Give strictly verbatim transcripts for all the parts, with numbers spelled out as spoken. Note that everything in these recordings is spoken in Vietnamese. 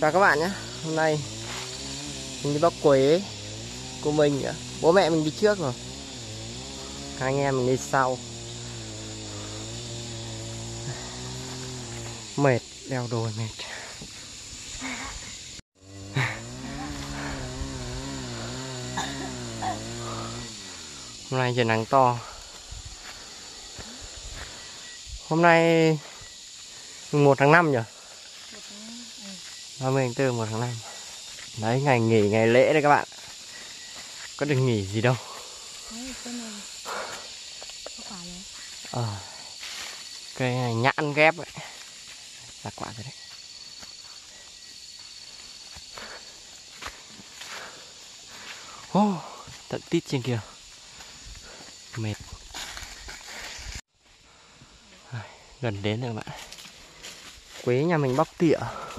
Chào các bạn nhé. Hôm nay mình đi bóc quế của mình nữa. Bố mẹ mình đi trước rồi, hai anh em mình đi sau. Mệt, đeo đồ mệt. Hôm nay trời nắng to. Hôm nay mùng một tháng năm nhỉ? ba mươi tháng tư, một tháng năm. Đấy, ngày nghỉ, ngày lễ đấy các bạn. Có được nghỉ gì đâu. Ờ, cây này nhãn ghép ấy. Là quả rồi đấy. Ô, oh, tận tít trên kia. Mệt. Gần đến rồi các bạn. Quế nhà mình bóc tỉa.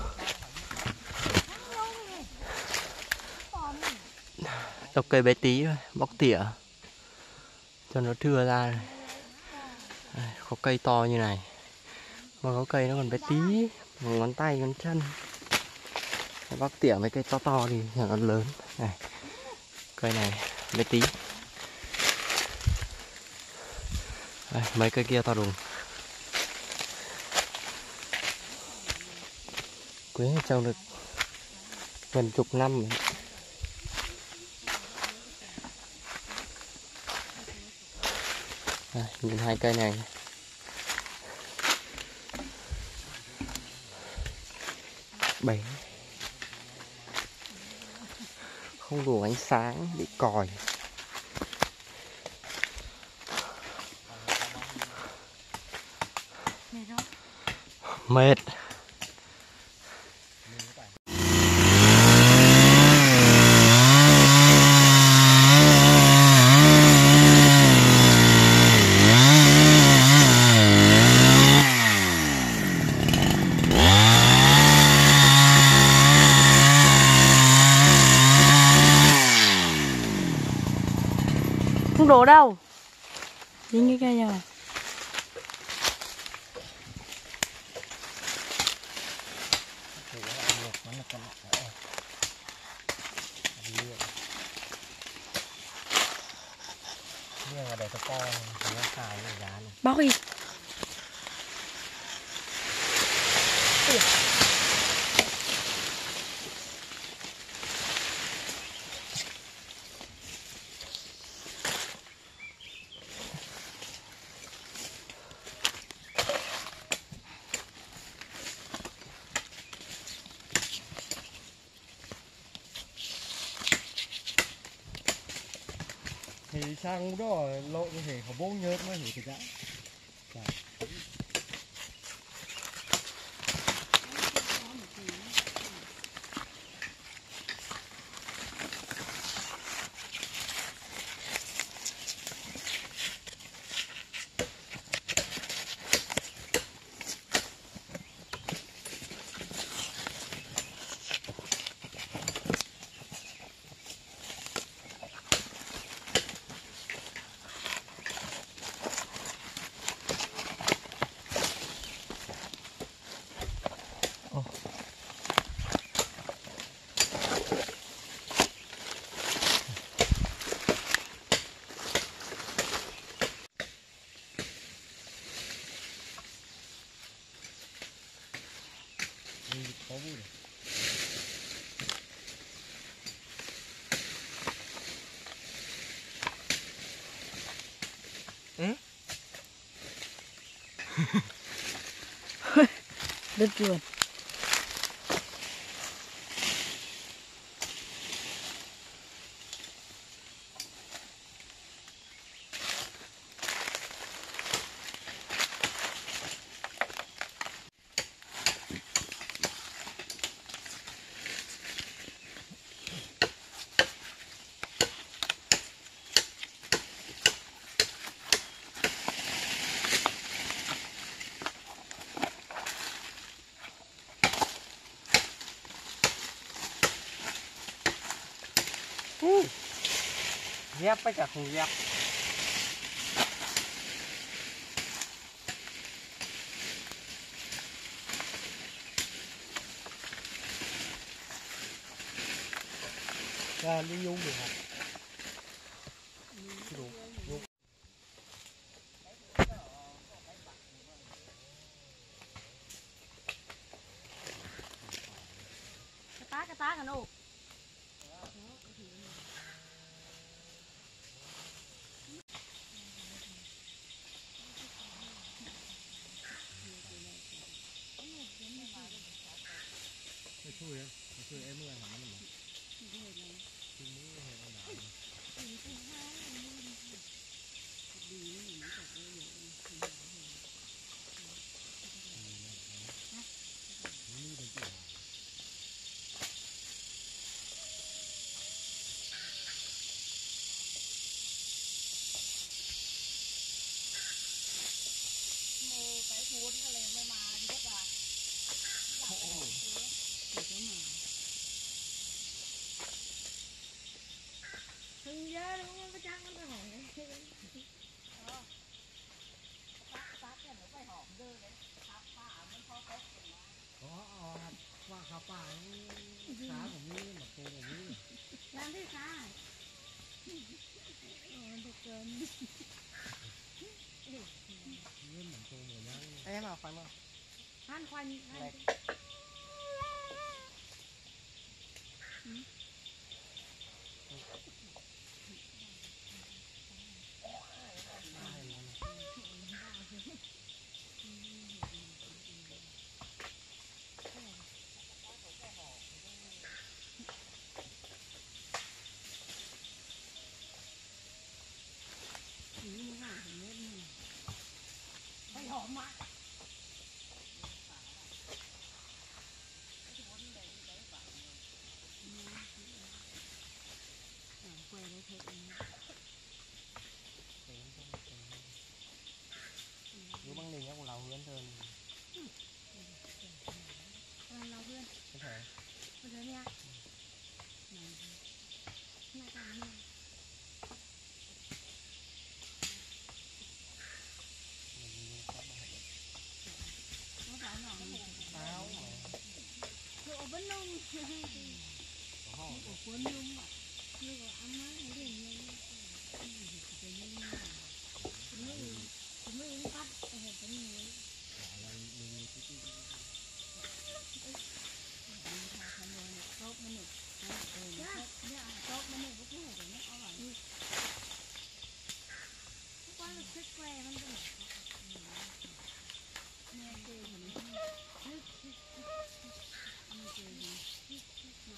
Độc cây bé tí thôi, bóc tỉa cho nó thưa ra này. Đây, có cây to như này mà có cây nó còn bé tí, một ngón tay, ngón chân. Bóc tỉa mấy cây to to thì nó lớn này. Cây này bé tí. Đây, mấy cây kia to đùng. Quế trồng được gần chục năm rồi. Đây, nhìn hai cây này bé, không đủ ánh sáng, bị còi. Mệt. Không đổ đâu. Dính cái cây rồi. Bóc đi. Thì sang đó lộ có thể có bốn nhớt mới hiểu được đã. Có vui này. Ừ? Đứt luôn. Ghép với cả không ghép. ra đi nhung được hả? Cái tá cái tá hả nô? Chui em, chui em mới làm nó mà. Cái cuốn cái này mới mà đi rất là. Hình ra đúng không? Cái trang nó phải hỏi. Ờ. Sát sát cái nó phải hỏng rơi đấy. Sát phá nó khó tốt rồi mà. Có qua khá phá xá của mi mà cô của mi. Làm thế sao? Ờ, được rồi. Nguyên mình cô người nhá. Em nào khoai mà. Han khoanh. Phải hỏng mà. Nếu băng nình cũng lào hơn hơn. Làm lào hơn. Có thể. Có thể nha. Này càng nhiều. Nó phải nhỏ hơn. Táo mà. Lộ vẫn nông. Có Nó cuốn nhung mà. Nó có ăn má nó liền nhung. Chúng mới uống cắt. Ở hộp cái muối. Tốt nó nực. Tốt nó nực cũng không phải nó có vào. Nó quá là thích que nó được. Nghe kêu thì nó thích thích thích. Nghe kêu thì thích thích mà.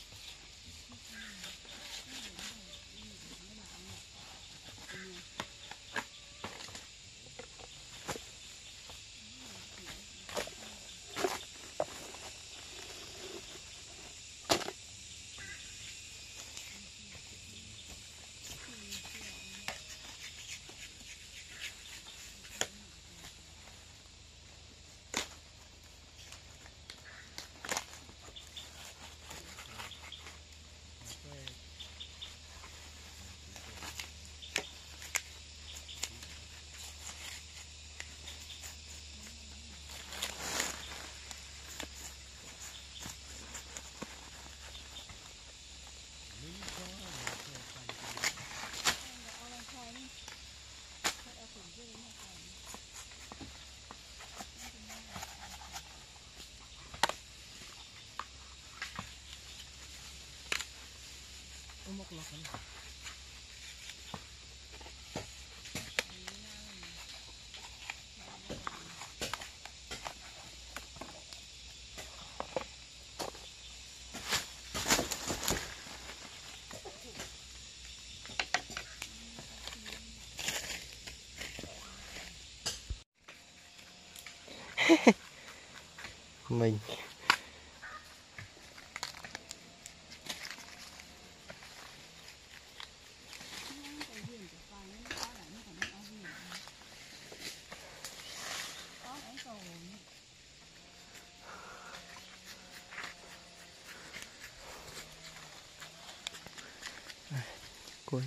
Mọc lọc này. Mình cuối.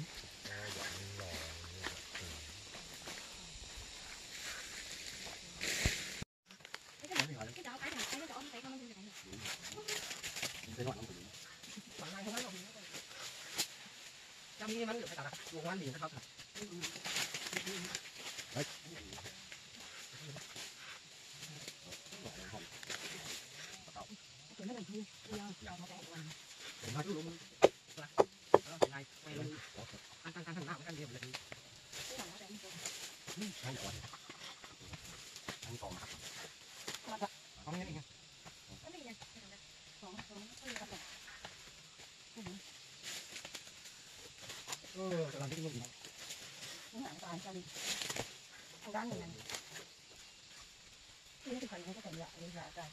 trong như vẫn được phải tạo một quán liền không làm cái gì những bạn toàn cho đi ăn đá này cái cái phần cái phần lại đi ra rồi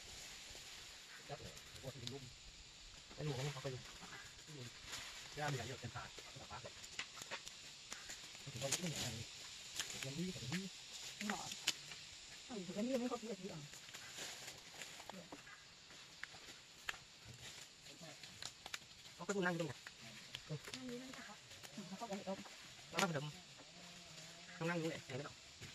cái luồng nó không ra bây giờ được tiền tài là phá đấy thì có cái này cái gì cái gì ngọn thì cái này mới có cái gì rồi có cái năng trong này có cái gì đâu nó bắt được không năng như vậy để nó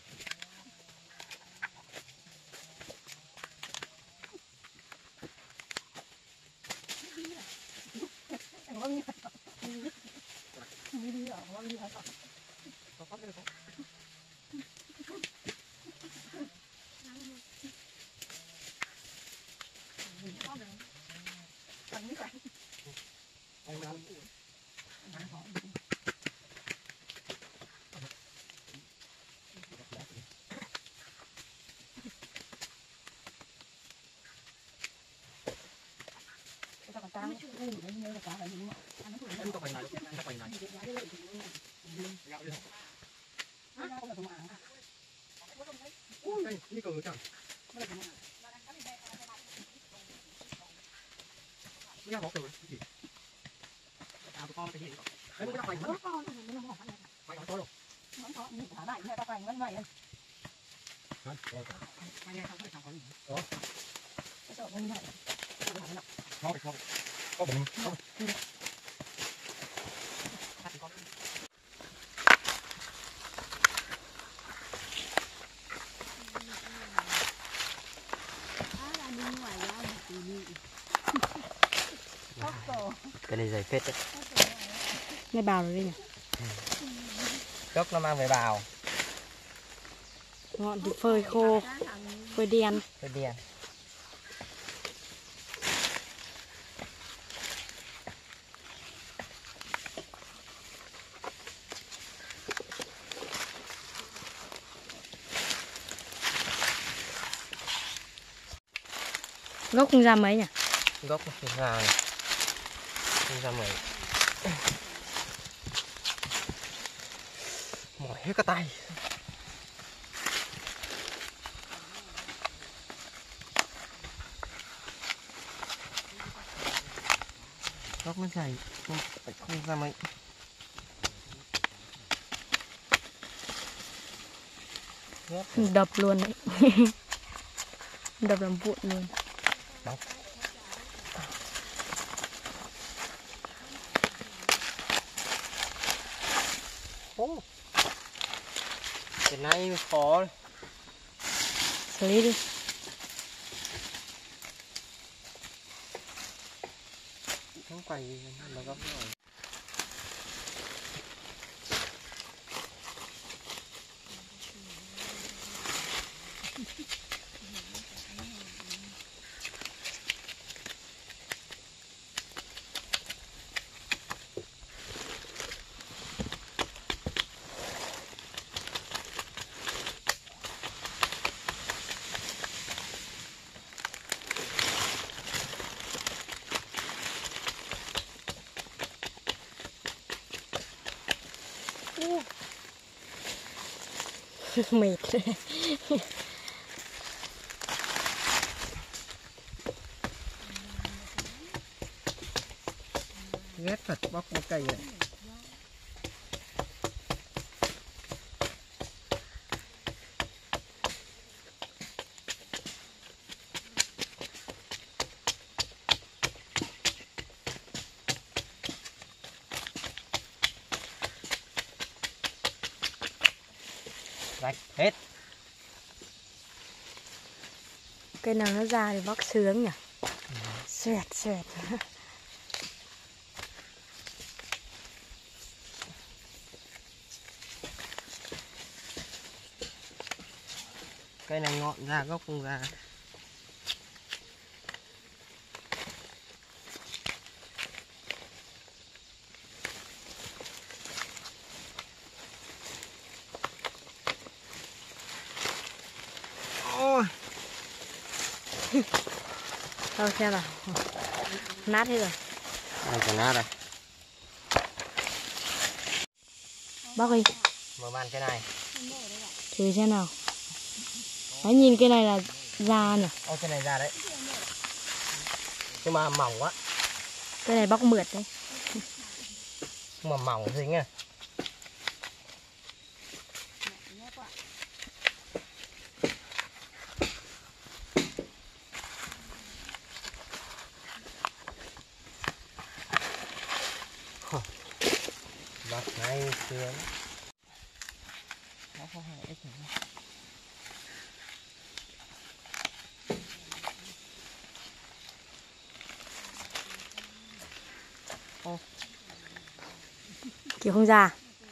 có như như đi ở có như ở có có cái bằng như vậy anh đang Hãy subscribe cho kênh Ghiền Mì Gõ để không bỏ lỡ những video hấp đi cờ chẳng nghe có cờ gì à con cái gì đấy nó quay nó quay nó to luôn nó có những thả lại nghe ta quay vẫn vậy quay nghe không phải sao có gì đó cái chỗ như vậy nó phải không có bụng không cái này dày phết đấy nghe bào rồi đây nhỉ gốc nó mang về bào ngọn thì phơi khô phơi đen phơi đen gốc không ra mấy nhỉ gốc không ra không ra mấy mỏi hết cả tay gốc nó dày không phải không ra mấy đập luôn đấy đập làm vụn luôn đọc ô cái này khó xử lý đi không phải là gốc rồi mệt ghét thật bóc một cây này rạch hết cây nào nó ra thì bóc sướng nhỉ xoẹt xoẹt Cây này ngọn ra gốc không ra. Ôi. Thôi xem nào. Nát hết rồi. Đây còn nát rồi. Bác ơi. Mở màn cái này. Thử xem nào. Đấy, nhìn cái này là da nhỉ? Ô, cái này ra đấy. Nhưng mà mỏng quá. Cái này bóc mượt đấy. Nhưng mà mỏng dính à. Bật ngay sướng. Nó không hề ít nữa. Ô. Kiểu không ra.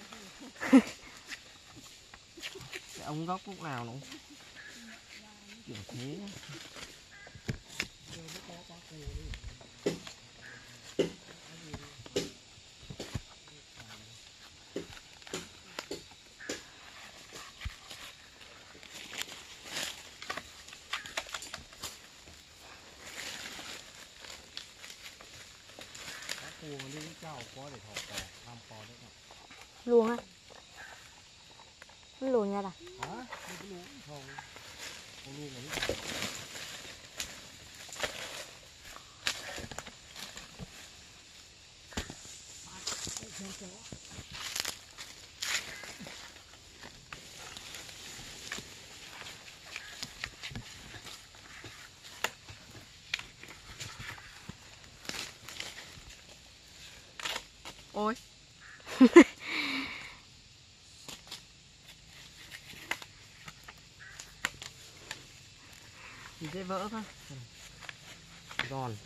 Cái ống góc lúc nào nó cũng kiểu thế. Luồng á. Nó luồng ra à? Hả? Cái luống không. Con luống ở đây. Ôi. Thì dễ vỡ thôi. Giòn.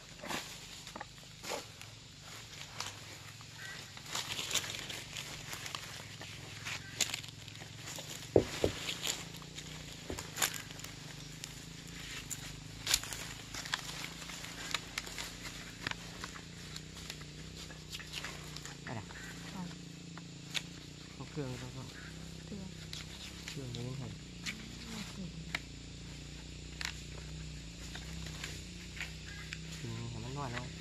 Đây này. Có cương không không? Cương. Cương đấy hình. Nó nói đâu.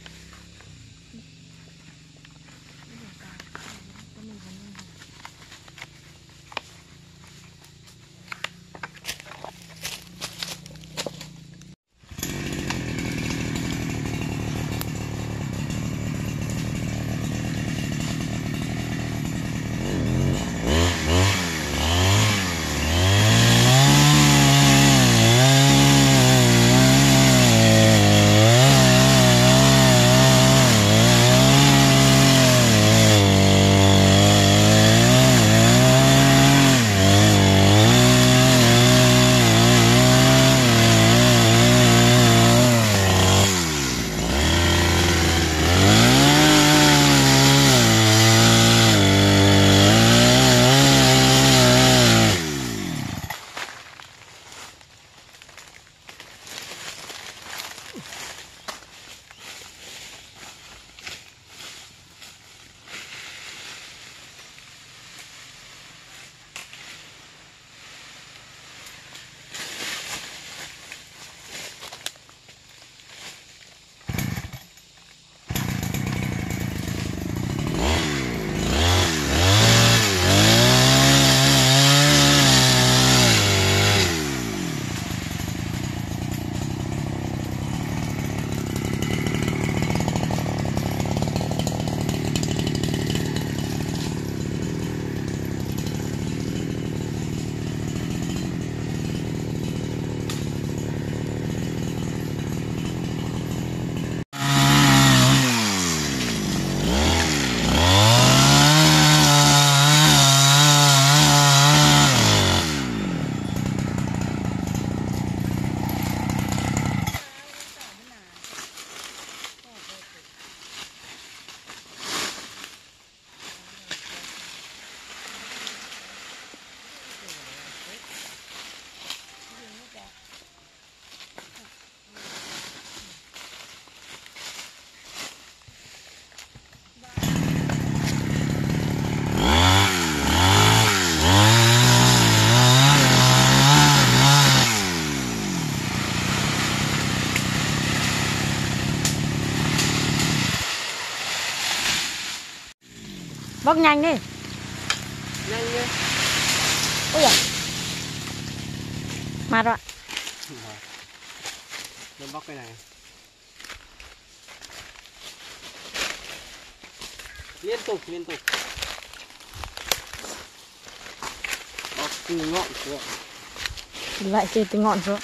bóc nhanh đi. Nhanh đi. Ôi giời. Mệt rồi. Lên bóc cái này. Liên tục liên tục. Bóc từ ngọn xuống. Lại chơi từ ngọn xuống.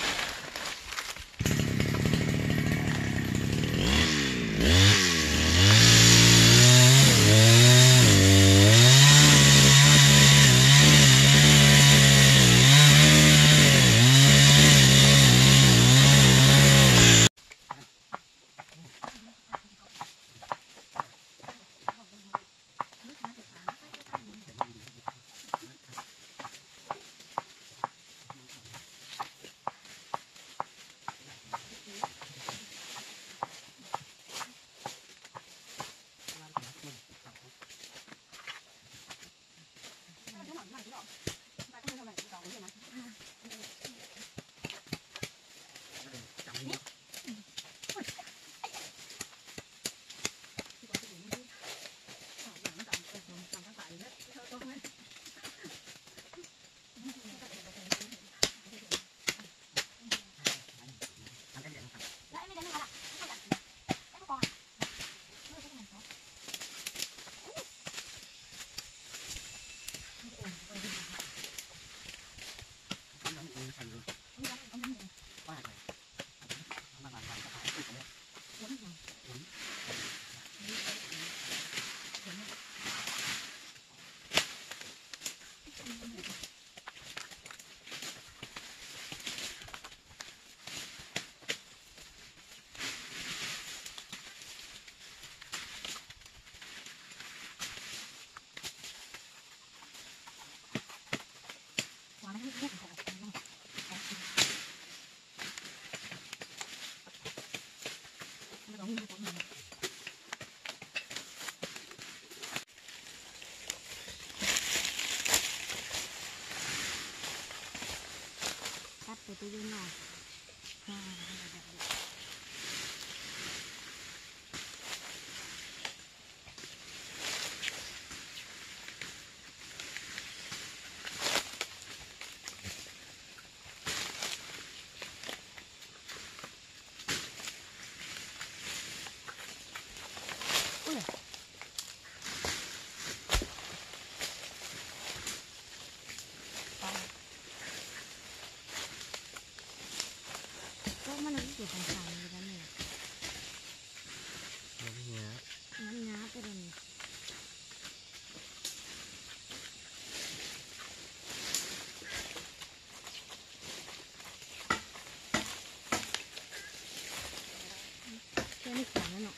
Cắt từ từ bên này. Mana itu pasang di sana. Namanya. Namanya apa ini? Ini mana no?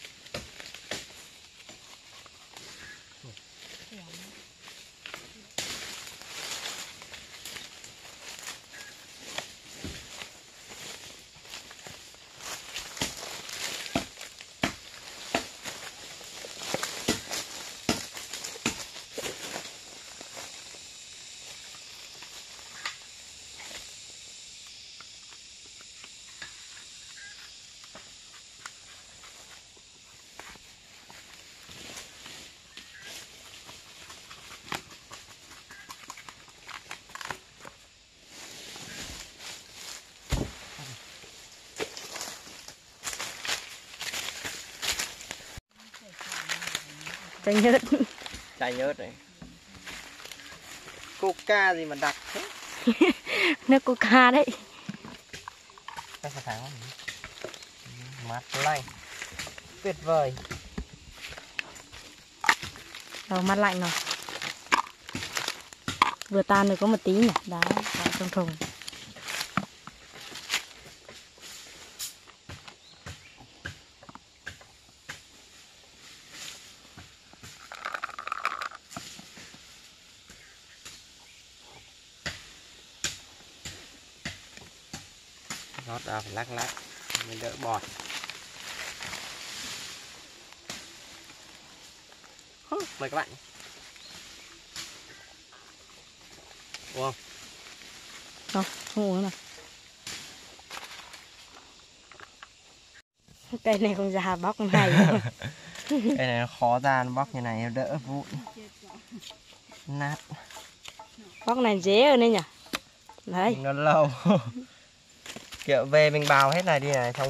Chai nhớt. Chai nhớt này. Coca gì mà đặc thế? Nước coca đấy. Cái phải thắng mát lạnh. Tuyệt vời. Rồi mát lạnh rồi. Vừa tan được có một tí nhỉ, đá vào trong thùng. Rót ra phải lắc lắc mới đỡ bọt. Mời các bạn. Uống không? Không uống nào. Cây này không già bóc này. Cái này nó khó ra, nó bóc như này nó đỡ vụn. Nát. Bóc này dễ rồi nên nhỉ. Đấy. Nó lâu. Kiểu về mình bào hết này đi này xong.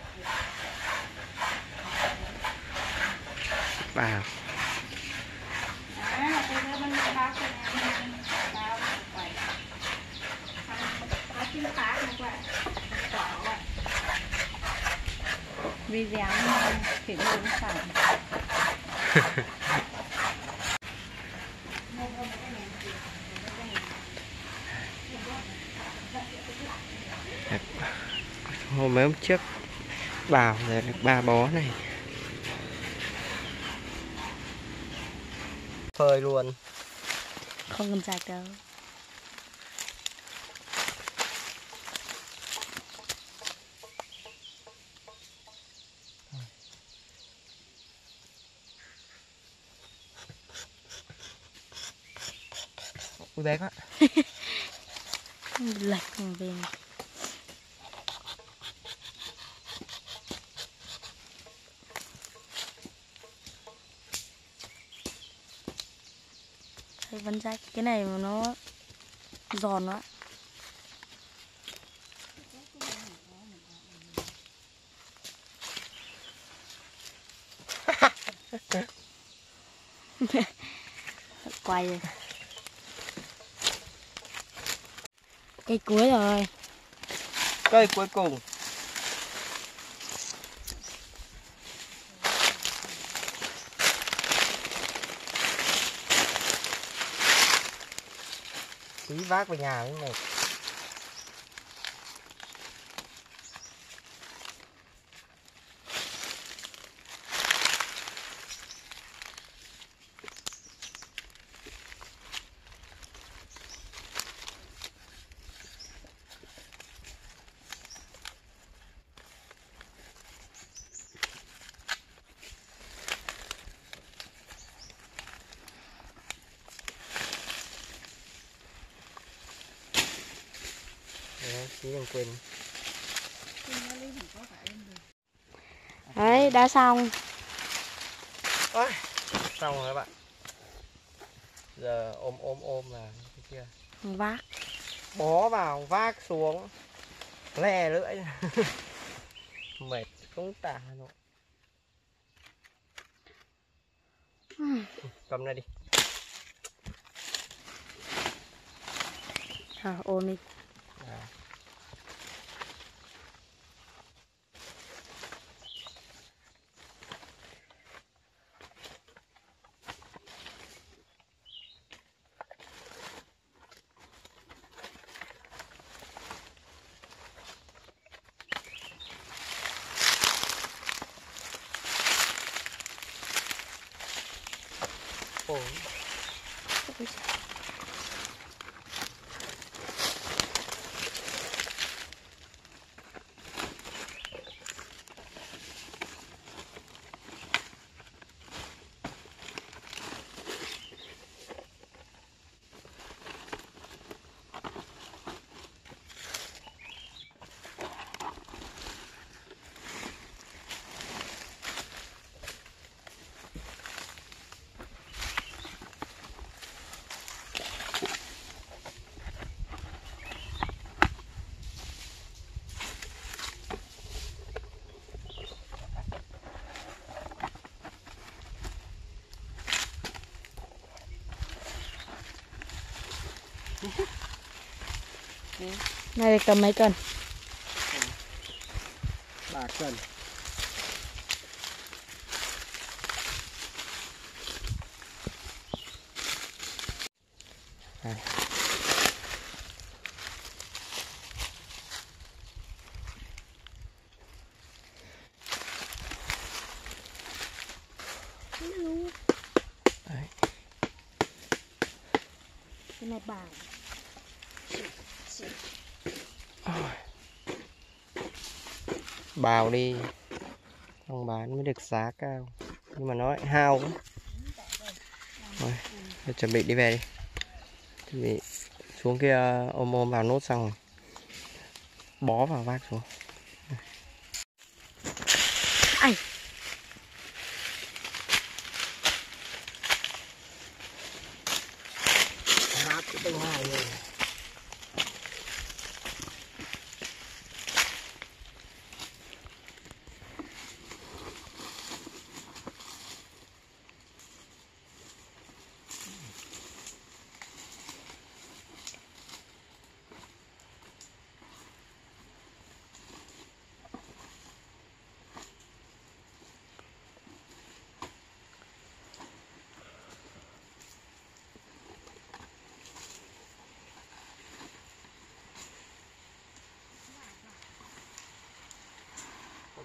Bào. Video thì nó cũng phải. Hôm mấy hôm trước bào giờ được ba bó này. Phơi luôn. Không cần sạch đâu. Ui bé quá. Lệch còn về. Thấy vẫn rách. Cái này mà nó giòn quá. Quay rồi. Cây cuối rồi. Cây cuối cùng. Tí vác về nhà cái này. Tí đừng quên. Đấy, đã xong. Ôi, xong rồi các bạn. Giờ ôm ôm ôm là cái kia. Vác. Bó vào vác xuống. Lè lưỡi. Mệt cũng tả rồi. Cầm này đi. À, ôm đi. À. Ôi. Này cầm mấy cân? Ba cân. À. Đấy. Cái này bào. Bào đi không bán mới được giá cao, nhưng mà nó lại hao quá. Rồi, tôi chuẩn bị đi về đi. Chuẩn bị xuống kia ôm ôm vào nốt xong rồi bó vào vác xuống. Ai.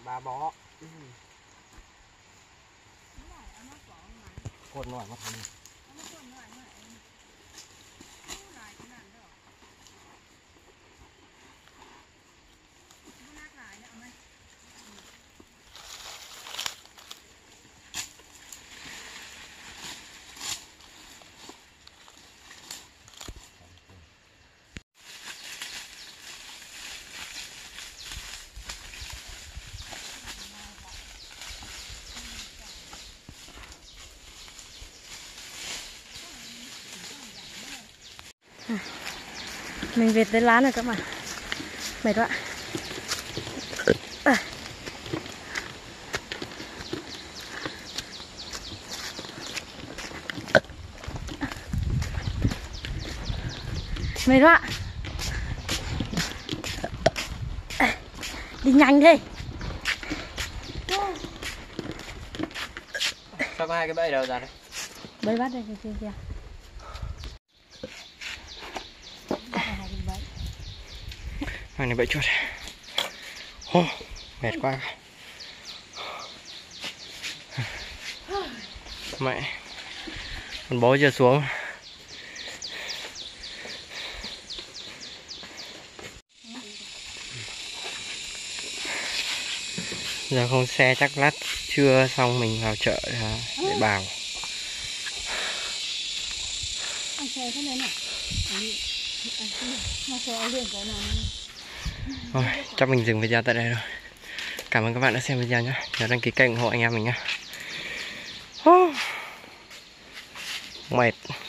ba bó. Ừ. Cột nổi mà thằng mình về tới lán rồi các bạn, mệt quá. À. Mệt quá. À. Đi nhanh đi. sao có hai cái bẫy đâu ra đấy? Bẫy bắt đây kìa kìa. Thằng này bẫy chuột. Ô, mệt quá. Mẹ, con bố chưa xuống. Giờ không xe chắc lát trưa xong mình vào chợ để bào. Rồi, chắc mình dừng video tại đây rồi. Cảm ơn các bạn đã xem video nhé. Nhớ đăng ký kênh ủng hộ anh em mình nhé. Mệt.